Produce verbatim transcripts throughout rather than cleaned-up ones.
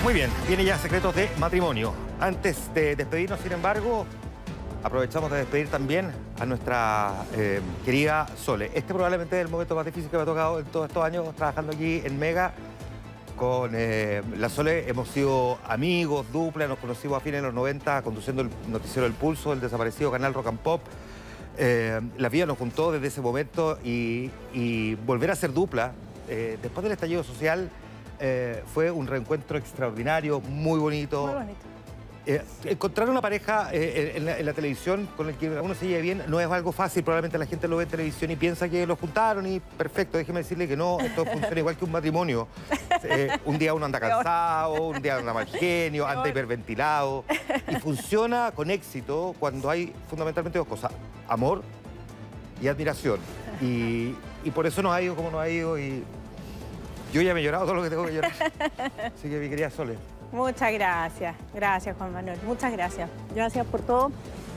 Muy bien, viene ya Secretos de Matrimonio. Antes de despedirnos, sin embargo, aprovechamos de despedir también a nuestra eh, querida Sole. Este probablemente es el momento más difícil que me ha tocado en todos estos años trabajando aquí en Mega. Con eh, la Sole hemos sido amigos, dupla, nos conocimos a fines de los noventa conduciendo el noticiero El Pulso, el desaparecido canal Rock and Pop. Eh, la vida nos juntó desde ese momento y, y volver a ser dupla, eh, después del estallido social, eh, fue un reencuentro extraordinario, muy bonito. Muy bonito. Eh, encontrar una pareja eh, en, la, en la televisión con el que uno se lleve bien no es algo fácil. Probablemente la gente lo ve en televisión y piensa que lo juntaron y perfecto. Déjeme decirle que no, esto funciona igual que un matrimonio. Eh, un día uno anda cansado, un día anda mal genio, anda hiperventilado. Y funciona con éxito cuando hay fundamentalmente dos cosas: amor y admiración. Y, y por eso nos ha ido como nos ha ido. Y yo ya me he llorado todo lo que tengo que llorar. Así que mi querida Sole. Muchas gracias, gracias Juan Manuel, muchas gracias. Gracias por todo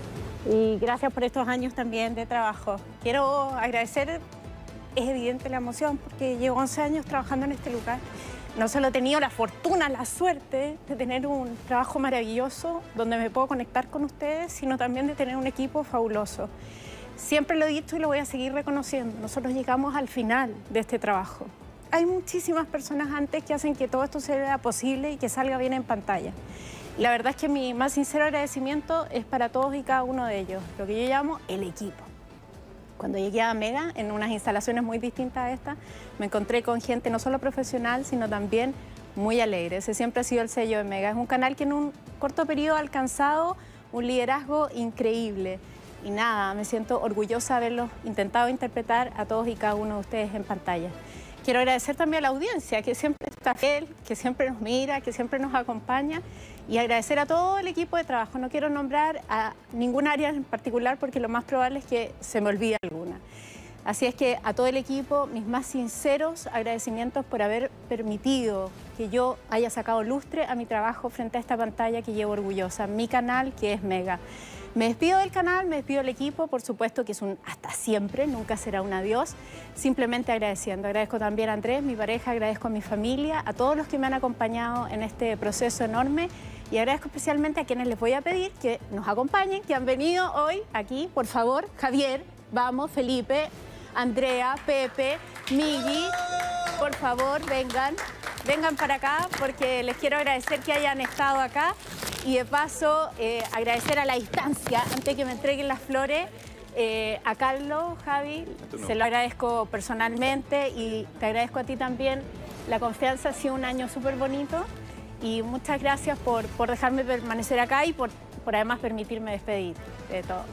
y gracias por estos años también de trabajo. Quiero agradecer, es evidente la emoción, porque llevo once años trabajando en este lugar. No solo he tenido la fortuna, la suerte de tener un trabajo maravilloso donde me puedo conectar con ustedes, sino también de tener un equipo fabuloso. Siempre lo he dicho y lo voy a seguir reconociendo, nosotros llegamos al final de este trabajo. Hay muchísimas personas antes que hacen que todo esto sea posible y que salga bien en pantalla. Y la verdad es que mi más sincero agradecimiento es para todos y cada uno de ellos, lo que yo llamo el equipo. Cuando llegué a Mega, en unas instalaciones muy distintas a esta, me encontré con gente no solo profesional, sino también muy alegre. Ese siempre ha sido el sello de Mega. Es un canal que en un corto periodo ha alcanzado un liderazgo increíble. Y nada, me siento orgullosa de haberlos intentado interpretar a todos y cada uno de ustedes en pantalla. Quiero agradecer también a la audiencia, que siempre está fiel, que siempre nos mira, que siempre nos acompaña, y agradecer a todo el equipo de trabajo. No quiero nombrar a ningún área en particular porque lo más probable es que se me olvide alguna. Así es que a todo el equipo, mis más sinceros agradecimientos por haber permitido que yo haya sacado lustre a mi trabajo frente a esta pantalla que llevo orgullosa, mi canal que es Mega. Me despido del canal, me despido del equipo, por supuesto que es un hasta siempre, nunca será un adiós, simplemente agradeciendo. Agradezco también a Andrés, mi pareja, agradezco a mi familia, a todos los que me han acompañado en este proceso enorme y agradezco especialmente a quienes les voy a pedir que nos acompañen, que han venido hoy aquí, por favor, Javier, vamos, Felipe, Andrea, Pepe, Migi, por favor, vengan, vengan para acá porque les quiero agradecer que hayan estado acá. Y de paso, eh, agradecer a la distancia, antes que me entreguen las flores, eh, a Carlos, Javi, no. Se lo agradezco personalmente y te agradezco a ti también. La confianza ha sido un año súper bonito y muchas gracias por, por dejarme permanecer acá y por, por además permitirme despedir de todo.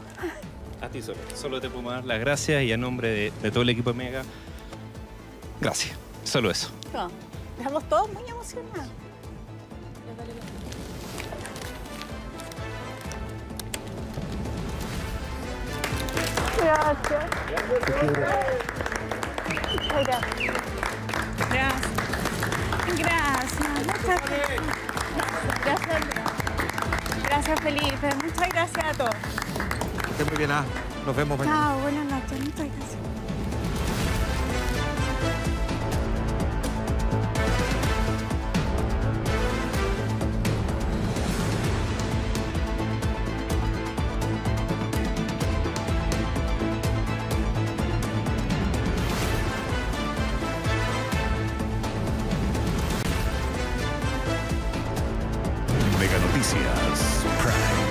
A ti solo, solo te puedo dar las gracias y a nombre de, de todo el equipo de Mega, gracias, solo eso. No, estamos todos muy emocionados. Gracias. Gracias. Gracias. Gracias. Muchas gracias. Gracias, Felipe. Muchas gracias a todos. Que estén muy bien. Ah, nos vemos mañana. Chao, buenas noches. Muchas gracias. Mega Noticias Prime.